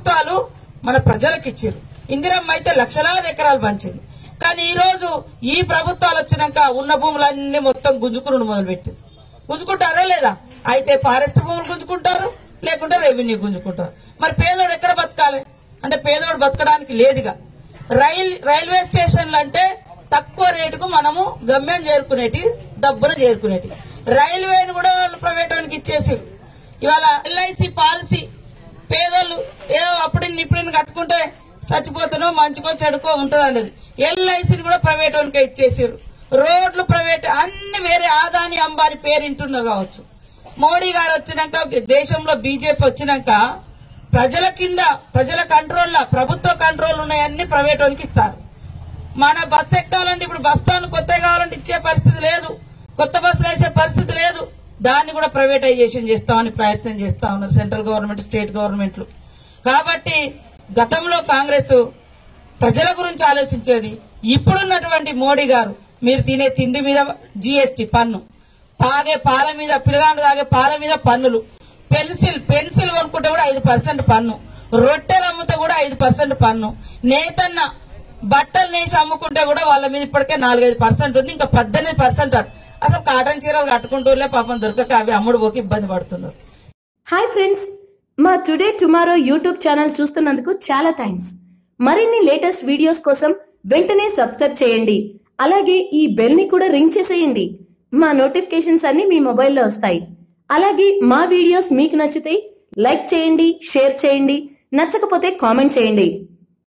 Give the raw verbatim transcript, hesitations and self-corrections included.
ప్రభుత్వాలు మన ప్రజలకు ఇచ్చారు. ఇందిరమ్మ అయితే లక్షలాది ఎకరాలు పంచింది. కానీ ఈ రోజు ఈ ప్రభుత్వాలు వచ్చినాక ఉన్న భూములన్నీ మొత్తం గుంజుకుని మొదలుపెట్టింది. గుంజుకుంటారా లేదా? అయితే ఫారెస్ట్ భూములు గుంజుకుంటారు, లేకుంటే రెవెన్యూ గుంజుకుంటారు. మరి పేదోడు ఎక్కడ బతకాలి అంటే పేదోడు బతకడానికి లేదుగా. రైల్ రైల్వే స్టేషన్లు అంటే తక్కువ రేటుకు మనము గమ్యం చేరుకునేటి, డబ్బులు చేరుకునేటి. రైల్వేని కూడా వాళ్ళు ప్రైవేట్ వాళ్ళకి ఇచ్చేసారు. ఇవాళ ఎల్ఐసి పాలసీ పేదోళ్ళు ఏదో అప్పుడు ఇప్పుడు కట్టుకుంటే చచ్చిపోతానో మంచికో చెడుకో ఉంటుంది అనేది ఎల్ఐసిని కూడా ప్రైవేట్ వాళ్ళకే ఇచ్చేసారు. రోడ్లు ప్రైవేట్, అన్ని వేరే ఆదాని అంబాని పేరింటున్నారు కావచ్చు. మోడీ గారు వచ్చినాక, దేశంలో బీజేపీ వచ్చినాక ప్రజల కింద ప్రజల కంట్రోల్లో ప్రభుత్వ కంట్రోల్ ఉన్నాయన్నీ ప్రైవేట్ వాళ్ళకి ఇస్తారు. మన బస్సు ఎక్కాలంటే ఇప్పుడు బస్ స్టాండ్ కొత్తగా కావాలంటే ఇచ్చే పరిస్థితి లేదు, కొత్త బస్సులు వేసే పరిస్థితి లేదు. దాన్ని కూడా ప్రైవేటైజేషన్ చేస్తామని ప్రయత్నం చేస్తా ఉన్నారు సెంట్రల్ గవర్నమెంట్, స్టేట్ గవర్నమెంట్లు. కాబట్టి గతంలో కాంగ్రెస్ ప్రజల గురించి ఆలోచించేది. ఇప్పుడున్నటువంటి మోడీ గారు మీరు తినే తిండి మీద జీఎస్టీ పన్ను, తాగే పాల మీద, పిల్లగాండు తాగే పాల మీద పన్నులు, పెన్సిల్ పెన్సిల్ కొనుక్కుంటే కూడా ఐదు పర్సెంట్ పన్ను, రొట్టెలు అమ్ముతే కూడా ఐదు పర్సెంట్ పన్ను, నేతన్న బట్టలు నేసి అమ్ముకుంటే కూడా వాళ్ళ మీద ఇప్పటికే నాలుగైదు పర్సెంట్ ఉంది, ఇంకా పద్దెనిమిది పర్సెంట్ అసలు కాటన్ చీరలు కట్టుకుంటూనే పాపం దొరకక అవి అమ్ముడు పోకి ఇబ్బంది పడుతున్నారు. హాయ్ ఫ్రెండ్స్, మా టుడే టుమారో యూట్యూబ్ ఛానల్ చూస్తున్నందుకు చాలా థ్యాంక్స్. మరిన్ని లేటెస్ట్ వీడియోస్ కోసం వెంటనే సబ్స్క్రైబ్ చేయండి. అలాగే ఈ బెల్ ని కూడా రింగ్ చేసేయండి. మా నోటిఫికేషన్స్ అన్ని మీ మొబైల్లో వస్తాయి. అలాగే మా వీడియోస్ మీకు నచ్చితే లైక్ చేయండి, షేర్ చేయండి, నచ్చకపోతే కామెంట్ చేయండి.